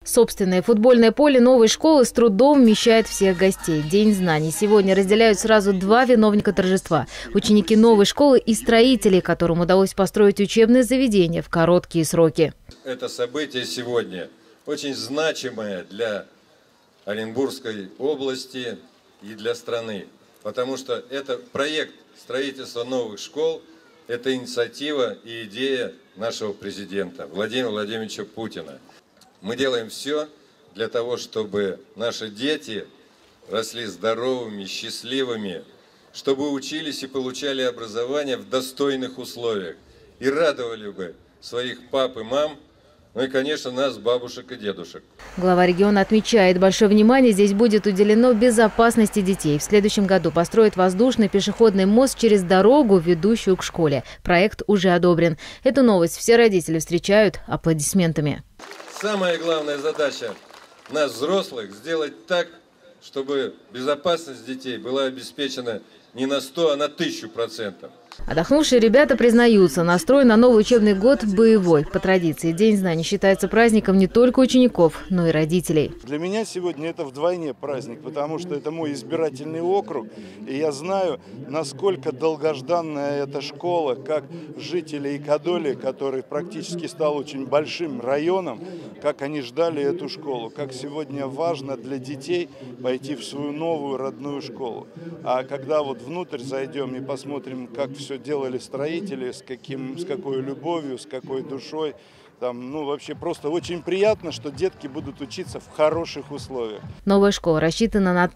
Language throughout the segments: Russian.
Собственное футбольное поле новой школы с трудом вмещает всех гостей. День знаний сегодня разделяют сразу два виновника торжества – ученики новой школы и строители, которым удалось построить учебное заведение в короткие сроки. Это событие сегодня очень значимое для Оренбургской области и для страны, потому что это проект строительства новых школ, это инициатива и идея нашего президента Владимира Владимировича Путина. Мы делаем все для того, чтобы наши дети росли здоровыми, счастливыми, чтобы учились и получали образование в достойных условиях и радовали бы своих пап и мам, ну и, конечно, нас, бабушек и дедушек. Глава региона отмечает, большое внимание здесь будет уделено безопасности детей. В следующем году построят воздушный пешеходный мост через дорогу, ведущую к школе. Проект уже одобрен. Эту новость все родители встречают аплодисментами. Самая главная задача нас, взрослых, сделать так, чтобы безопасность детей была обеспечена не на 100, а на 1000%. Отдохнувшие ребята признаются, настрой на новый учебный год боевой. По традиции, День знаний считается праздником не только учеников, но и родителей. Для меня сегодня это вдвойне праздник, потому что это мой избирательный округ. И я знаю, насколько долгожданная эта школа, как жители Икадоли, который практически стал очень большим районом, как они ждали эту школу, как сегодня важно для детей пойти в свою новую родную школу. А когда вот внутрь зайдем и посмотрим, как все делали строители, с какой любовью, с какой душой. Там, вообще просто очень приятно, что детки будут учиться в хороших условиях. Новая школа рассчитана на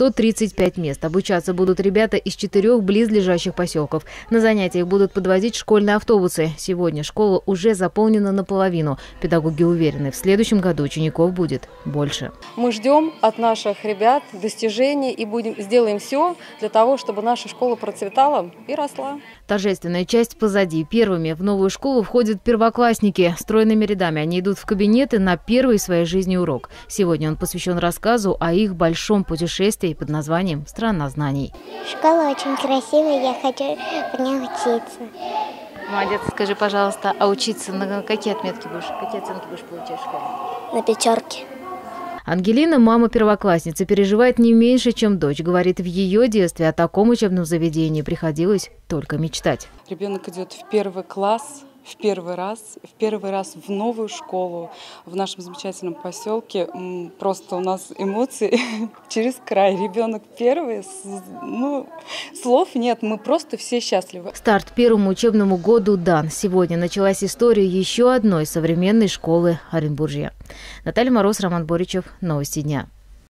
1135 мест. Обучаться будут ребята из 4 близлежащих поселков. На занятиях будут подвозить школьные автобусы. Сегодня школа уже заполнена наполовину. Педагоги уверены, в следующем году учеников будет больше. Мы ждем от наших ребят достижений и сделаем все для того, чтобы наша школа процветала и росла. Торжественная часть позади. Первыми в новую школу входят первоклассники. Стройными рядами они идут в кабинеты на первый в своей жизни урок. Сегодня он посвящен рассказу о их большом путешествии под названием «Страна знаний». Школа очень красивая, я хочу в ней учиться. Молодец. Скажи, пожалуйста, а учиться на какие отметки будешь? Какие оценки будешь получать в школе? На 5. Ангелина, мама первоклассницы, переживает не меньше, чем дочь. Говорит, в ее детстве о таком учебном заведении приходилось только мечтать. Ребенок идет в первый класс, в первый раз в новую школу в нашем замечательном поселке. Просто у нас эмоции через край. Ребенок первый, слов нет, мы просто все счастливы. Старт первому учебному году дан. Сегодня началась история еще одной современной школы Оренбуржья. Наталья Мороз, Роман Боричев. Новости дня.